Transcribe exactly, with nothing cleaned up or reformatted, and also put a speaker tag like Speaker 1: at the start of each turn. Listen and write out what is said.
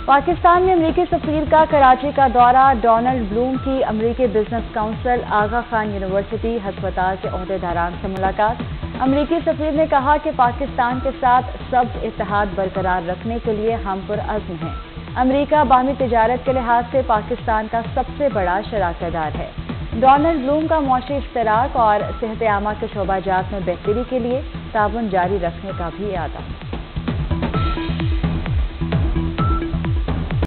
Speaker 1: पाकिस्तान में अमरीकी सफीर का कराची का दौरा। डोनाल्ड ब्लूम की अमरीकी business council, Aga Khan university, हस्पताल के ओहदेदारान से मुलाकात। अमरीकी सफीर ने कहा कि पाकिस्तान के साथ सब्ज इत्तेहाद बरकरार रखने के लिए हम पुरअज़्म हैं। अमरीका बाहमी तिजारत के लिहाज से पाकिस्तान का सबसे बड़ा शराकतदार है। डोनाल्ड ब्लूम का मुआशी इश्तराक और सेहत आमा के शोबाजात में बेहतरी के लिए ताउन जारी रखने का भी इरादा।